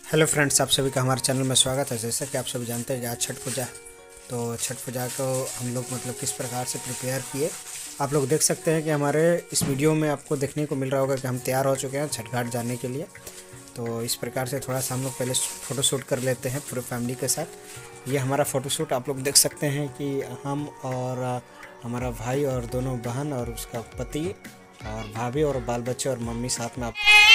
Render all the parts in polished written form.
Hello friends, आप सभी का हमारे चैनल में स्वागत है। जैसा कि आप सभी जानते हैं कि आज छठ पूजा, तो छठ पूजा को हम लोग किस प्रकार से प्रिपेयर किए आप लोग देख सकते हैं कि हमारे इस वीडियो में आपको देखने को मिल रहा होगा कि हम तैयार हो चुके हैं छठ घाट जाने के लिए। तो इस प्रकार से थोड़ा सा हम लोग पहले फ़ोटोशूट कर लेते हैं पूरे फैमिली के साथ। ये हमारा फ़ोटोशूट आप लोग देख सकते हैं कि हम और हमारा भाई और दोनों बहन और उसका पति और भाभी और बाल बच्चे और मम्मी साथ में आप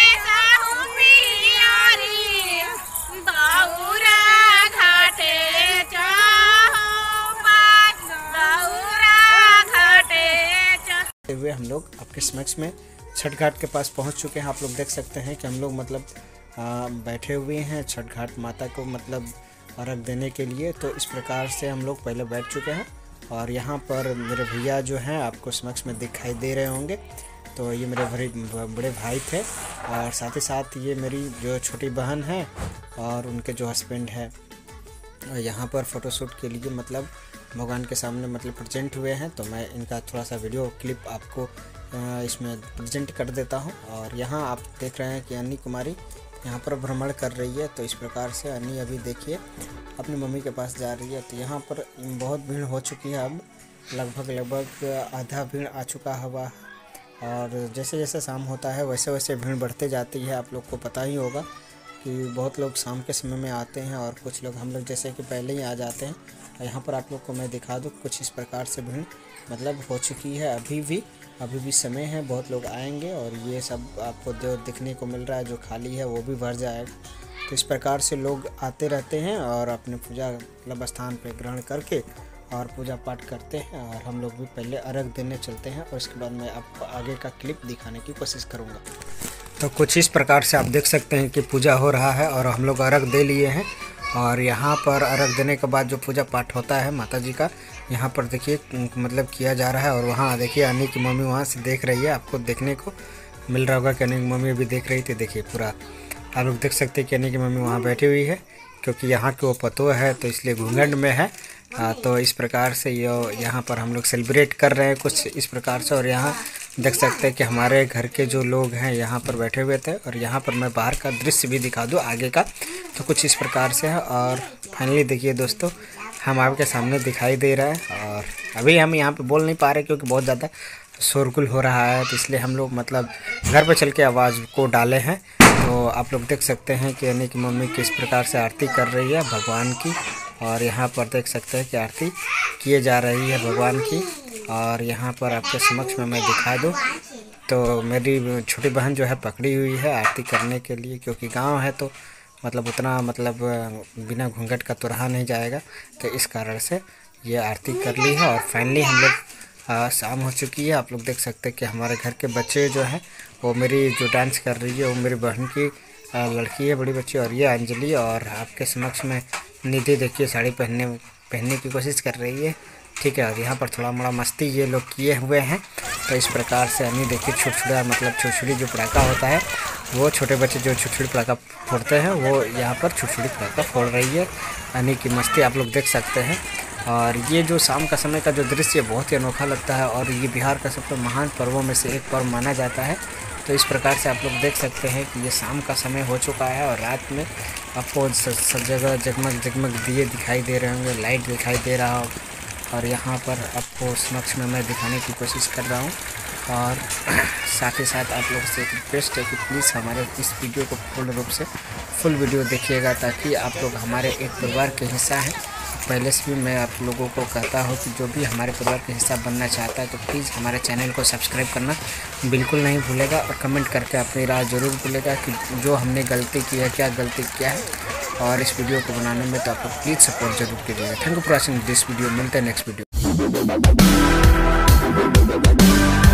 हुए हम लोग आपके समक्ष में छठ घाट के पास पहुंच चुके हैं। आप लोग देख सकते हैं कि हम लोग बैठे हुए हैं छठ घाट माता को अर्घ देने के लिए। तो इस प्रकार से हम लोग पहले बैठ चुके हैं और यहाँ पर मेरे भैया जो हैं आपको समक्ष में दिखाई दे रहे होंगे। तो ये मेरे बड़े भाई थे और साथ ही साथ ये मेरी जो छोटी बहन है और उनके जो हस्बैंड है यहाँ पर फ़ोटोशूट के लिए भगवान के सामने प्रेजेंट हुए हैं। तो मैं इनका थोड़ा सा वीडियो क्लिप आपको इसमें प्रेजेंट कर देता हूं। और यहाँ आप देख रहे हैं कि अन्नी कुमारी यहाँ पर भ्रमण कर रही है। तो इस प्रकार से अन्नी अभी देखिए अपनी मम्मी के पास जा रही है। तो यहाँ पर बहुत भीड़ हो चुकी है, अब लगभग आधा भीड़ आ चुका हुआ। और जैसे जैसे शाम होता है वैसे वैसे भीड़ बढ़ते जाती है। आप लोग को पता ही होगा कि बहुत लोग शाम के समय में आते हैं और कुछ लोग हम लोग जैसे कि पहले ही आ जाते हैं। यहाँ पर आप लोग को मैं दिखा दूँ कुछ इस प्रकार से भीड़ हो चुकी है। अभी भी समय है, बहुत लोग आएंगे और ये सब आपको जो दिखने को मिल रहा है जो खाली है वो भी भर जाएगा। तो इस प्रकार से लोग आते रहते हैं और अपने पूजा स्थान पर ग्रहण करके और पूजा पाठ करते हैं। और हम लोग भी पहले अर्घ देने चलते हैं और इसके बाद मैं आपको आगे का क्लिप दिखाने की कोशिश करूँगा। तो कुछ इस प्रकार से आप देख सकते हैं कि पूजा हो रहा है और हम लोग अर्घ दे लिए हैं। और यहाँ पर अर्घ देने के बाद जो पूजा पाठ होता है माता जी का, यहाँ पर देखिए किया जा रहा है। और वहाँ देखिए अन्नी की मम्मी वहाँ से देख रही है, आपको देखने को मिल रहा होगा कि अन्नी की मम्मी अभी देख रही थी। देखिए पूरा आप लोग देख सकते हैं कि अन्नी की मम्मी वहाँ बैठी हुई है, क्योंकि यहाँ की वो पतो है तो इसलिए घूंघट में है। तो इस प्रकार से यहाँ पर हम लोग सेलिब्रेट कर रहे हैं कुछ इस प्रकार से। और यहाँ देख सकते हैं कि हमारे घर के जो लोग हैं यहाँ पर बैठे हुए थे। और यहाँ पर मैं बाहर का दृश्य भी दिखा दूँ आगे का, तो कुछ इस प्रकार से है। और फाइनली देखिए दोस्तों, हम आपके सामने दिखाई दे रहा है। और अभी हम यहाँ पे बोल नहीं पा रहे क्योंकि बहुत ज़्यादा शोरगुल हो रहा है, तो इसलिए हम लोग घर पर चल के आवाज़ को डाले हैं। तो आप लोग देख सकते हैं कि अन्नी की मम्मी किस प्रकार से आरती कर रही है भगवान की। और यहाँ पर देख सकते हैं कि आरती किए जा रही है भगवान की। और यहाँ पर आपके समक्ष में मैं दिखा दूँ तो मेरी छोटी बहन जो है पकड़ी हुई है आरती करने के लिए, क्योंकि गांव है तो उतना बिना घूंघट का तो रहा नहीं जाएगा। तो इस कारण से ये आरती कर ली है। और फाइनली हम लोग शाम हो चुकी है। आप लोग देख सकते हैं कि हमारे घर के बच्चे जो हैं वो मेरी जो डांस कर रही है वो मेरी बहन की लड़की है, बड़ी बच्ची। और ये अंजलि। और आपके समक्ष में निधि देखिए साड़ी पहनने की कोशिश कर रही है, ठीक है। और यहाँ पर थोड़ा मोड़ा मस्ती ये लोग किए हुए हैं। तो इस प्रकार से अन्नी देखिए छुरछुरी जो पटाखा होता है, वो छोटे बच्चे जो छुरछुरी पटाखा फोड़ते हैं वो यहाँ पर छुरछुरी पटाखा फोड़ रही है। अन्नी की मस्ती आप लोग देख सकते हैं। और ये जो शाम का समय का जो दृश्य बहुत ही अनोखा लगता है और ये बिहार का सबसे महान पर्वों में से एक पर्व माना जाता है। तो इस प्रकार से आप लोग देख सकते हैं कि ये शाम का समय हो चुका है और रात में आपको सब जगह जगमग दिए दिखाई दे रहे होंगे, लाइट दिखाई दे रहा हो। और यहाँ पर आपको समक्ष में मैं दिखाने की कोशिश कर रहा हूँ। और साथ ही साथ आप लोग से एक रिक्वेस्ट है कि प्लीज़ हमारे इस वीडियो को पूर्ण रूप से फुल वीडियो देखिएगा, ताकि आप लोग हमारे एक परिवार के हिस्सा हैं। पहले से भी मैं आप लोगों को कहता हूँ कि जो भी हमारे परिवार का हिस्सा बनना चाहता है तो प्लीज़ हमारे चैनल को सब्सक्राइब करना बिल्कुल नहीं भूलेगा। और कमेंट करके अपनी राय ज़रूर भूलेगा कि जो हमने गलती की है, क्या गलती किया है और इस वीडियो को बनाने में। तो आप लोग प्लीज़ सपोर्ट जरूर कीजिएगा। Thank you for watching this video. मिलते हैं नेक्स्ट वीडियो।